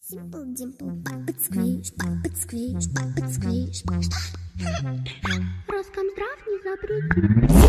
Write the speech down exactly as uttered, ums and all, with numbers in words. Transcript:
Simple dimple, pop it squish, pop it squish, pop it squish, Роскомздрав не запретит.